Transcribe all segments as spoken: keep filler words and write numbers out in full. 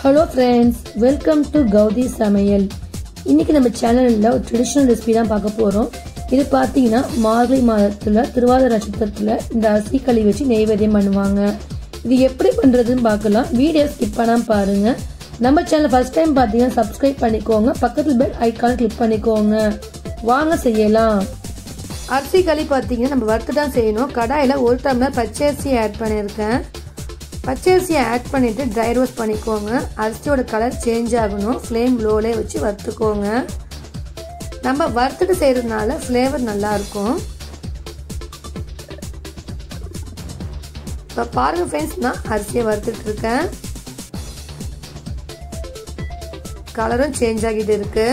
Hello friends, welcome to Gaudi Samayal. இன்னைக்கு நம்ம சேனல்ல ஒரு ட்ரெடிஷனல் ரெசிபி தான் பார்க்க போறோம். இது பாத்தீங்கன்னா மார்கழி மாதத்துல திருவாதிரை நட்சத்திரத்துல இந்த அரிசி களி வச்சு நெய்வேத்தியம் பண்ணுவாங்க. இது எப்படி பண்றதுன்னு பார்க்கலாம். வீடியோ ஸ்கிப் பண்ணாம பாருங்க. நம்ம சேனல் ஃபர்ஸ்ட் டைம் பாத்தீங்கன்னா சப்ஸ்கிரைப் பண்ணிக்கோங்க. பக்கத்துல பெல் ஐகானை கிளிக் பண்ணிக்கோங்க. வாங்க செய்யலாம். அரிசி களி பாத்தீங்கன்னா நம்ம வறுத்து தான் செய்யணும். கடாயில ஒரு டம்ளர் பச்சை அரிசி ஆட் பண்ணிருக்கேன். பச்சை அரிசியை ஆட் பண்ணிட்டு ட்ரை ரோஸ்ட் பண்ணிக்கோங்க. அரிசியோட கலர் சேஞ்ச் ஆகணும். ஃப்ளேம் லோலே வச்சு வறுத்துக்கோங்க. நம்ம வறுத்துட்டு செய்யறதுனால ஃப்ளேவர் நல்லா இருக்கும். இப்போ பாருங்க ஃப்ரெண்ட்ஸ், நான் அரிசியை வறுத்துட்டு இருக்கேன். கலரும் சேஞ்ச் ஆகிட்டு இருக்கு.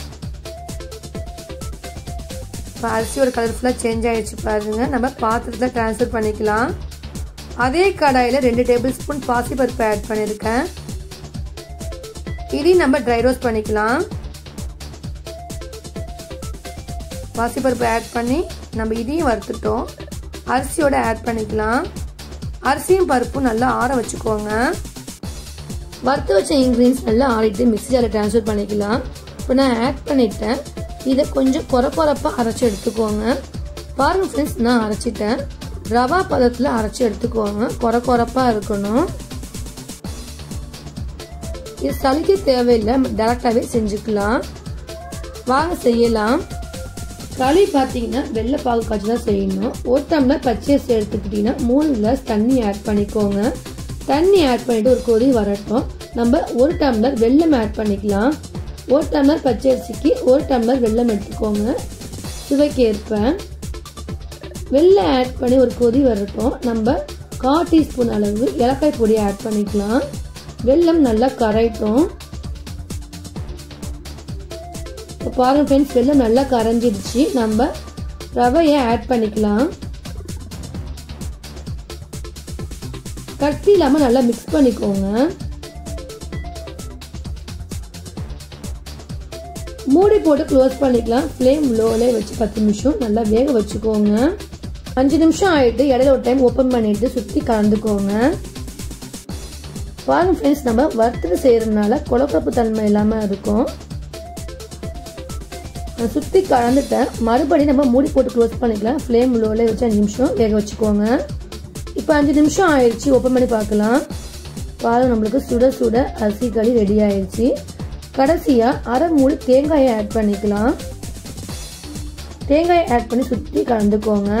இப்போ அரிசியோட கலர் ஃபுல்லாக சேஞ்ச் ஆகிடுச்சு பாருங்க. நம்ம பாத்திரத்தில் ட்ரான்ஸ்ஃபர் பண்ணிக்கலாம். அதே கடாயில ரெண்டு டேபிள் ஸ்பூன் பாசிப்பருப்பு ஆட் பண்ணிருக்கேன். இதையும் நம்ம ட்ரை ரோஸ்ட் பண்ணிக்கலாம். பாசிப்பருப்பு ஆட் பண்ணி நம்ம இதையும் வறுத்துட்டோம். அரிசியோட ஆட் பண்ணிக்கலாம். அரிசியும் பருப்பும் நல்லா ஆற வச்சுக்கோங்க. வறுத்து வச்ச இன்கிரீடியன்ஸ் நல்லா ஆறிட்டு மிக்ஸி ஜாரில் ட்ரான்ஸ்ஃபர் பண்ணிக்கலாம். இப்போ நான் ஆட் பண்ணிட்டேன். இதை கொஞ்சம் குறை குறைப்பாக அரைச்சி எடுத்துக்கோங்க. பாருங்க ஃப்ரெண்ட்ஸ், நான் அரைச்சிட்டேன். ரவா பதத்தில் அரைச்சி எடுத்துக்கோங்க. குறை குறைப்பா இருக்கணும். இது சளிக்க தேவையில்லை, டைரக்டாவே செஞ்சுக்கலாம். வாங்க செய்யலாம். களி பார்த்தீங்கன்னா வெள்ளை பாகு காய்ச்சி தான் செய்யணும். ஒரு டம்ளர் பச்சை அரிசி எடுத்துக்கிட்டீங்கன்னா மூணு கிளாஸ் தண்ணி ஆட் பண்ணிக்கோங்க. தண்ணி ஆட் பண்ணிட்டு ஒரு கொதி வரட்டும். நம்ம ஒரு டம்ளர் வெல்லம் ஆட் பண்ணிக்கலாம். ஒரு டம்ளர் பச்சை அரிசிக்கு ஒரு டம்ளர் வெல்லம் எடுத்துக்கோங்க. சுவைக்கு ஏற்ப வெள்ளை ஆட் பண்ணி ஒரு கொதி வரட்டும். நம்ம கால் டீஸ்பூன் அளவு ஏலக்காய் பொடி ஆட் பண்ணிக்கலாம். வெல்லம் நல்லா கரையட்டும். இப்போ பாருங்க ஃப்ரெண்ட்ஸ், வெல்லம் நல்லா கரைஞ்சிடுச்சு. நம்ம ரவையை ஆட் பண்ணிக்கலாம். கட்டி இல்லாமல் நல்லா மிக்ஸ் பண்ணிக்கோங்க. மூடி போட்டு க்ளோஸ் பண்ணிக்கலாம். ஃப்ளேம் லோலே வச்சு பத்து நிமிஷம் நல்லா வேக வச்சுக்கோங்க. அஞ்சு நிமிஷம் ஆயிட்டு இடையில ஒரு டைம் ஓப்பன் பண்ணிட்டு சுற்றி கலந்துக்கோங்க. பாருங்க ஃப்ரெண்ட்ஸ், நம்ம வறுத்து செய்யறதுனால குழப்பப்பு தன்மை இல்லாமல் இருக்கும். சுற்றி கலந்துட்டேன். மறுபடியும் நம்ம மூடி போட்டு க்ளோஸ் பண்ணிக்கலாம். ஃப்ளேம் லோலே வச்சு அஞ்சு நிமிஷம் வேக வச்சுக்கோங்க. இப்போ அஞ்சு நிமிஷம் ஆயிடுச்சு. ஓப்பன் பண்ணி பார்க்கலாம். பாருங்க, நம்மளுக்கு சுட சுட அரிசி களி ரெடி ஆயிடுச்சு. கடைசியா அரை மூடி தேங்காயை ஆட் பண்ணிக்கலாம். தேங்காயை ஆட் பண்ணி சுற்றி கலந்துக்கோங்க.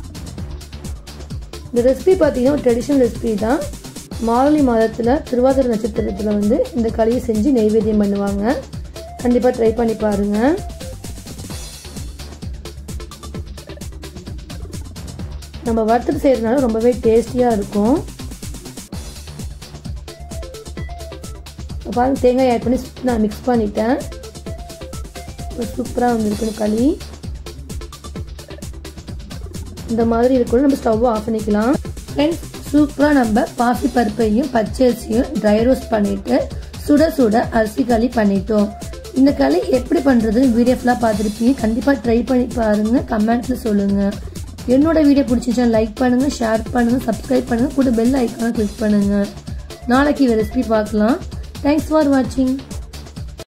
இந்த ரெசிபி பார்த்தீங்கன்னா ஒரு ட்ரெடிஷனல் ரெசிபி தான். மார்கழி மாதத்தில் திருவாதிரை நட்சத்திரத்தில் வந்து இந்த களியை செஞ்சு நெய்வேத்தியம் பண்ணுவாங்க. கண்டிப்பாக ட்ரை பண்ணி பாருங்க. நம்ம வறுத்துட்டு செய்யறதுனால ரொம்பவே டேஸ்டியாக இருக்கும். பாருங்க, தேங்காய் ஆட் பண்ணி நான் மிக்ஸ் பண்ணிட்டேன். சூப்பராக வந்துருக்கு களி. இந்த மாதிரி இருக்கணும். நம்ம ஸ்டவ் ஆஃப் பண்ணிக்கலாம். ஃப்ரெண்ட்ஸ், சூப்பராக நம்ம பாசி பருப்பையும் பச்சை அரிசியும் ட்ரை ரோஸ்ட் பண்ணிட்டு சுட சுட அரிசி களி பண்ணிட்டோம். இந்த களி எப்படி பண்ணுறதுன்னு வீடியோ ஃபுல்லாக பார்த்துருப்பீங்க. கண்டிப்பாக ட்ரை பண்ணி பாருங்க. கமெண்ட்ஸ்ல சொல்லுங்க. என்னோட வீடியோ பிடிச்சிச்சா லைக் பண்ணுங்க, ஷேர் பண்ணுங்க, சப்ஸ்கிரைப் பண்ணுங்க, கூட பெல் ஐக்கானை கிளிக் பண்ணுங்க. நாளைக்கு இந்த ரெசிபி பார்க்கலாம். Thanks for watching.